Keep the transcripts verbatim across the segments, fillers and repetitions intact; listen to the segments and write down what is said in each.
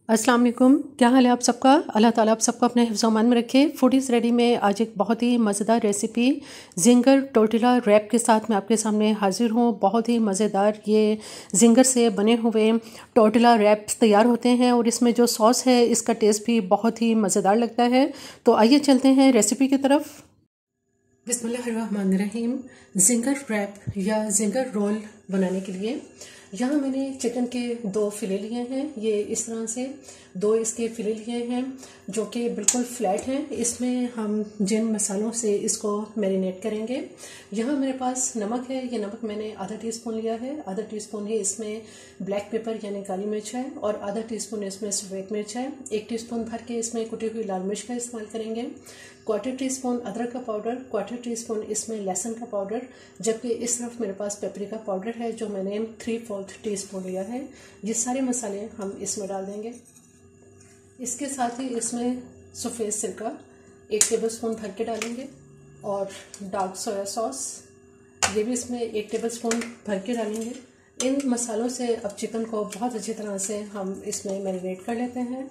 अस्सलाम वालेकुम। क्या हाल है आप सबका? अल्लाह ताला आप सबको अपने हिफ्ज़ अमान में रखे। फूडीज़ रेडी में आज एक बहुत ही मज़ेदार रेसिपी जिंगर टोर्टिला रैप के साथ मैं आपके सामने हाजिर हूँ। बहुत ही मज़ेदार ये जिंगर से बने हुए टोर्टिला रैप्स तैयार होते हैं और इसमें जो सॉस है इसका टेस्ट भी बहुत ही मज़ेदार लगता है। तो आइए चलते हैं रेसिपी की तरफ। बिस्मिल्लाहिर्रहमानिर्रहीम। जिंगर रैप या जिंगर रोल बनाने के लिए यहाँ मैंने चिकन के दो फिले लिए हैं। ये इस तरह से दो इसके फिले लिए हैं जो कि बिल्कुल फ्लैट हैं। इसमें हम जिन मसालों से इसको मैरिनेट करेंगे, यहाँ मेरे पास नमक है। ये नमक मैंने आधा टीस्पून लिया है। आधा टीस्पून ही इसमें ब्लैक पेपर यानी काली मिर्च है और आधा टीस्पून इसमें सफ़ेद मिर्च है। एक टीस्पून भर के इसमें कुटी हुई लाल मिर्च का इस्तेमाल करेंगे। क्वार्टर टी स्पून अदरक का पाउडर, क्वार्टर टी स्पून इसमें लहसुन का पाउडर, जबकि इस तरफ मेरे पास पेपरिका पाउडर है जो मैंने थ्री फोर्थ टी स्पून लिया है। ये सारे मसाले हम इसमें डाल देंगे। इसके साथ ही इसमें सफ़ेद सिरका एक टेबल स्पून भर के डालेंगे और डार्क सोया सॉस ये भी इसमें एक टेबल स्पून भर के डालेंगे। इन मसालों से अब चिकन को बहुत अच्छी तरह से हम इसमें मैरिनेट कर लेते हैं।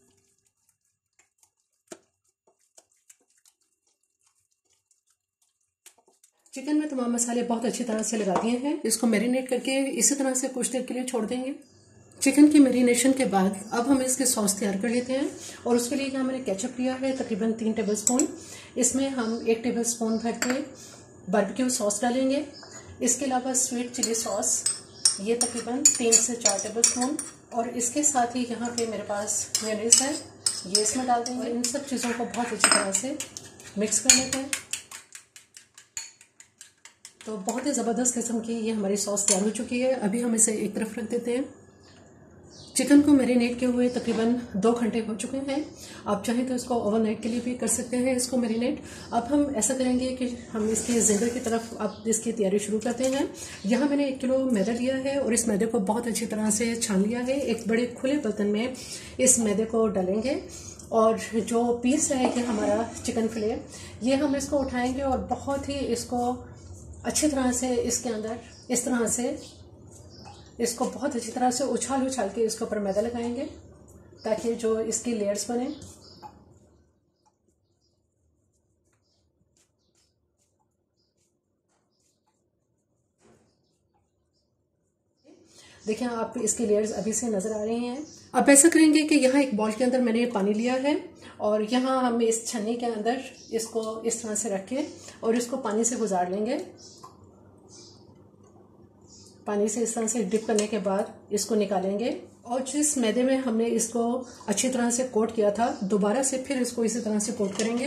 चिकन में तमाम मसाले बहुत अच्छी तरह से लगा दिए हैं। इसको मैरिनेट करके इसी तरह से कुछ देर के लिए छोड़ देंगे। चिकन की मैरिनेशन के बाद अब हम इसके सॉस तैयार कर लेते हैं और उसके लिए यहाँ मैंने केचप लिया है तकरीबन तीन टेबल स्पून। इसमें हम एक टेबल स्पून भर के बारबेक्यू सॉस डालेंगे। इसके अलावा स्वीट चिली सॉस ये तकरीबन तीन से चार टेबल स्पून और इसके साथ ही यहाँ पे मेरे पास मेयोनीज है, ये इसमें डाल देंगे। इन सब चीज़ों को बहुत अच्छी तरह से मिक्स कर लेते हैं। तो बहुत ही ज़बरदस्त किस्म की ये हमारी सॉस तैयार हो चुकी है। अभी हम इसे एक तरफ रख देते हैं। चिकन को मैरिनेट किए हुए तकरीबन दो घंटे हो चुके हैं। आप चाहें तो इसको ओवरनाइट के लिए भी कर सकते हैं इसको मैरिनेट। अब हम ऐसा करेंगे कि हम इसके जिंगर की तरफ अब इसकी तैयारी शुरू करते हैं। यहाँ मैंने एक किलो मैदा लिया है और इस मैदे को बहुत अच्छी तरह से छान लिया है। एक बड़े खुले बर्तन में इस मैदे को डालेंगे और जो पीस है ये हमारा चिकन फिले, ये हम इसको उठाएंगे और बहुत ही इसको अच्छी तरह से इसके अंदर इस तरह से इसको बहुत अच्छी तरह से उछाल उछाल के इसके ऊपर मैदा लगाएंगे ताकि जो इसकी लेयर्स बने। देखिए आप इसकी लेयर्स अभी से नजर आ रही हैं। अब ऐसा करेंगे कि यहाँ एक बॉल के अंदर मैंने पानी लिया है और यहाँ हम इस छन्नी के अंदर इसको इस तरह से रख के और इसको पानी से गुजार लेंगे। पानी से इस तरह से डिप करने के बाद इसको निकालेंगे और जिस मैदे में हमने इसको अच्छी तरह से कोट किया था दोबारा से फिर इसको इसी तरह से कोट करेंगे।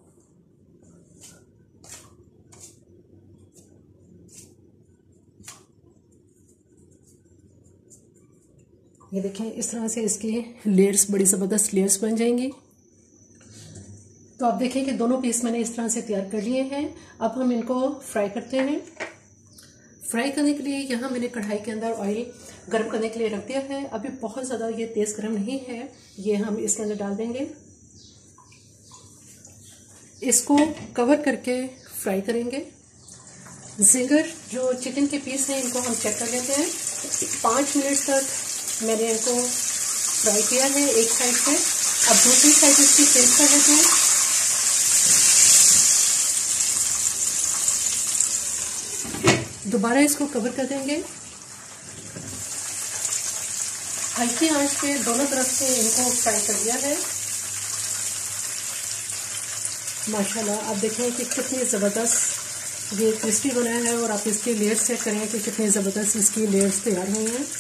ये देखें इस तरह से इसके लेयर्स बड़ी ज़बरदस्त लेयर्स बन जाएंगी। तो आप देखें कि दोनों पीस मैंने इस तरह से तैयार कर लिए हैं। अब हम इनको फ्राई करते हैं। फ्राई करने के लिए यहाँ मैंने कढ़ाई के अंदर ऑयल गर्म करने के लिए रख दिया है। अभी बहुत ज़्यादा ये तेज़ गर्म नहीं है, ये हम इसके अंदर डाल देंगे। इसको कवर करके फ्राई करेंगे। जिंगर जो चिकन के पीस हैं इनको हम चेक कर लेते हैं। पाँच मिनट तक मैंने इनको फ्राई किया है एक साइड से। अब दूसरी साइड इसकी चेंज कर लेते हैं। दोबारा इसको कवर कर देंगे। हल्की आंच पे दोनों तरफ से इनको फ्राई कर दिया है। माशाल्लाह आप देखें कि कितनी ज़बरदस्त ये क्रिस्पी बना है और आप इसके लेयर्स चेक करें कि कितनी ज़बरदस्त इसकी लेयर्स तैयार हुई हैं।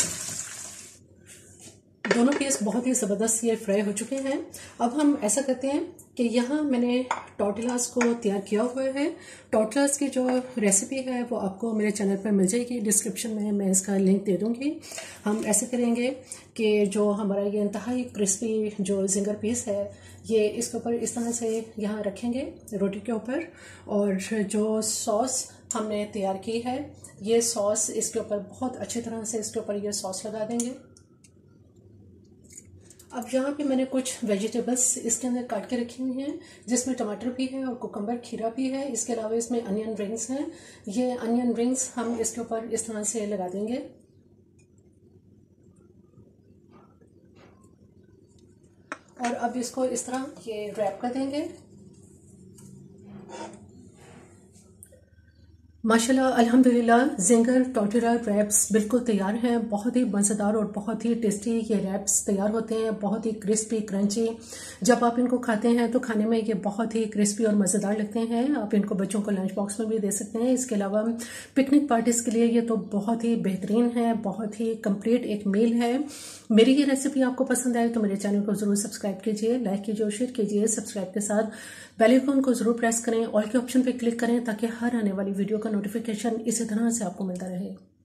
दोनों पीस बहुत ही ज़बरदस्त ये फ्राई हो चुके हैं। अब हम ऐसा करते हैं कि यहाँ मैंने टॉर्टिलास को तैयार किया हुआ है। टॉर्टिलास की जो रेसिपी है वो आपको मेरे चैनल पर मिल जाएगी। डिस्क्रिप्शन में मैं इसका लिंक दे दूँगी। हम ऐसे करेंगे कि जो हमारा ये इंतहाई क्रिस्पी जो जिंगर पीस है ये इसके ऊपर इस तरह से यहाँ रखेंगे रोटी के ऊपर और जो सॉस हमने तैयार की है ये सॉस इसके ऊपर बहुत अच्छी तरह से इसके ऊपर ये सॉस लगा देंगे। अब यहाँ पे मैंने कुछ वेजिटेबल्स इसके अंदर काट के रखी हुई हैं जिसमें टमाटर भी है और कुकम्बर खीरा भी है। इसके अलावा इसमें अनियन रिंग्स हैं। ये अनियन रिंग्स हम इसके ऊपर इस तरह से लगा देंगे। और अब इसको इस तरह ये रैप कर देंगे। माशाल्लाह अल्हम्दुलिल्लाह जिंगर टोर्टिला रैप्स बिल्कुल तैयार हैं। बहुत ही मज़ेदार और बहुत ही टेस्टी ये रैप्स तैयार होते हैं, बहुत ही क्रिस्पी क्रंची। जब आप इनको खाते हैं तो खाने में ये बहुत ही क्रिस्पी और मज़ेदार लगते हैं। आप इनको बच्चों को लंच बॉक्स में भी दे सकते हैं। इसके अलावा पिकनिक पार्टीज़ के लिए ये तो बहुत ही बेहतरीन है, बहुत ही कंप्लीट एक मील है। मेरी ये रेसिपी आपको पसंद आए तो मेरे चैनल को ज़रूर सब्सक्राइब कीजिए, लाइक कीजिए और शेयर कीजिए। सब्सक्राइब के साथ बेल आइकन को जरूर प्रेस करें, ऑल के ऑप्शन पे क्लिक करें ताकि हर आने वाली वीडियो का नोटिफिकेशन इसी तरह से आपको मिलता रहे।